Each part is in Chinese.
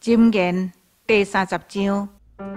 箴言第30章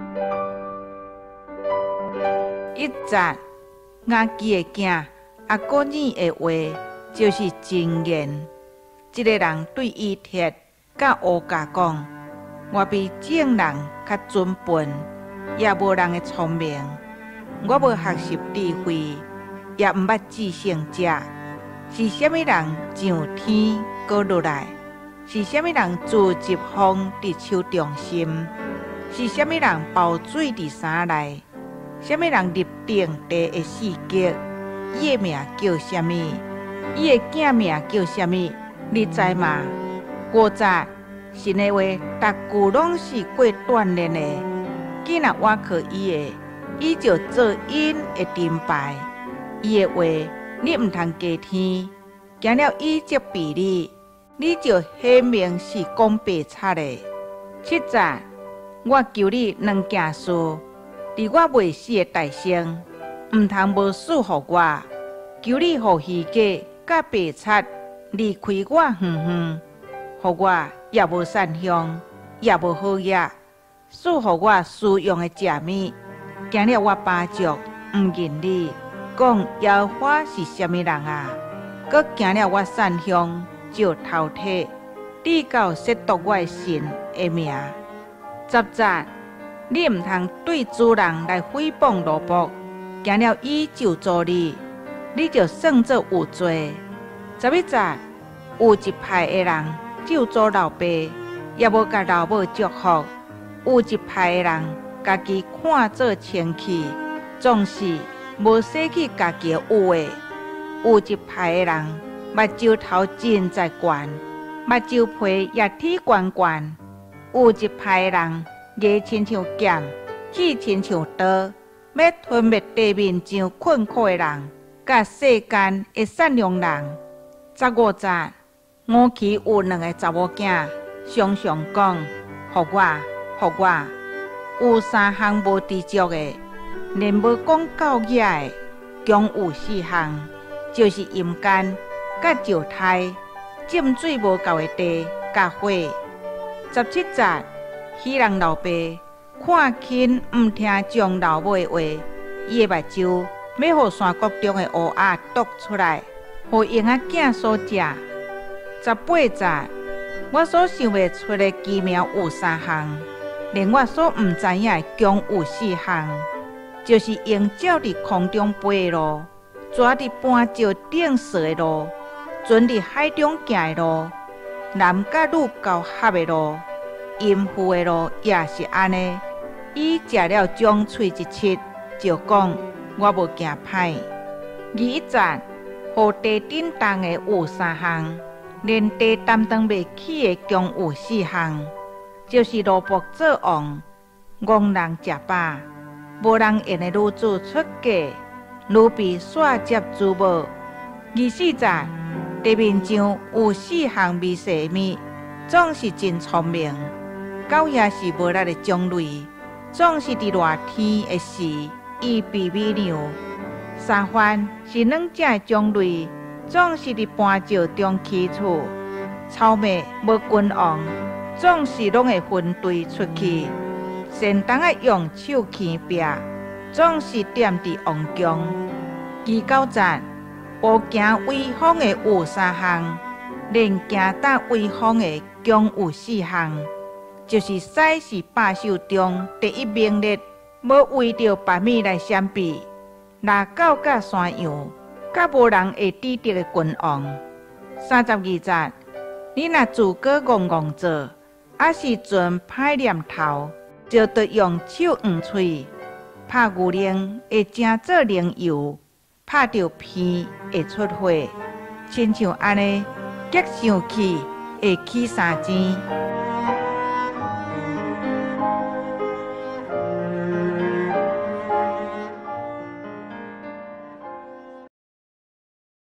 1節，雅基的囝阿哥爾的話就是箴言。一個人對伊鐵甲烏甲講：我比眾人較準笨，也無人的聰明。我無學習智慧，也毋捌至聖者。是啥物人上天降落來？是啥物人自疾風佇手中心？是啥物人包水佇衫內？啥物人立定地的四極？伊的名叫啥物？伊的囝名叫啥物？你知嗎？5節，神的話，逐句攏是過鍛鍊的。既若我靠伊的，伊就做因的盾牌。伊的話，你毋通加添，行了伊則庇你。你就顯明是講白賊的。7節，我求你兩件事，佇我未死的代生，毋通無賜予我。求你予虛假甲白賊離開我遠遠，予我也無善香，也無好業，賜予我私用的食物。行了我巴族毋認你，講耶和華是啥物人啊？閣行了我善香。就頭體，你到褻瀆我神的名。10節，你毋通對主人來誹謗奴僕，行了伊就咒你，你就算作有罪。11節，有一派的人就咒老爸，也無甲老母祝福；有一派的人家己看做清氣，總是無捨去家己的有的；有一派的人。目睭頭真在懸，目睭皮也鐵懸懸。有一派人，牙親像劍，齒親像刀，要吞滅地面上困苦的人，甲世間的善良人。15節，吳起有2個查某囝，常常講：予我，予我。有3項無知足的，連無講教義的，共有4項，就是陰間。甲石胎，浸水無夠的地，甲火。17節，彼人老爸看輕毋聽將老母的話，伊的目睭要互山谷中的烏鴉啄出來，互嬰仔囝所食。18節，我所想袂出的奇妙有3項，連我所毋知影的共有4項，就是鷹鳥佇空中飛的路，蛇佇斑石頂踅的路。船佇海中行的路，男甲女交合的路，淫婦的路也是安尼。伊食了將喙一切，就講我無驚歹。21節，互地震動的有3項，連地擔當袂起的共有4項，就是奴僕做王，戇人食飽，無人緣的女子出嫁，女婢煞接珠寶。24節。地面上有4項微細物，總是真聰明。狗也是無力的種類，總是佇熱天的時，伊比美娘。沙番是軟正的種類，總是佇斑石中起厝。草莓無君王，總是攏會分隊出去。善當啊用手輕壁，總是踮佇王宮。29節。步行威風的有3項，連行踏威風的共有4項，就是使是百獸中第一名列，無為着百米來相比，拿狗甲山羊，甲無人會抵得的君王。32節，你若自個戇戇做，啊時陣歹念頭，就得用手黃喙，拍牛鈴會正做靈油。拍着片會出火，親像安尼，激上去會起3錢。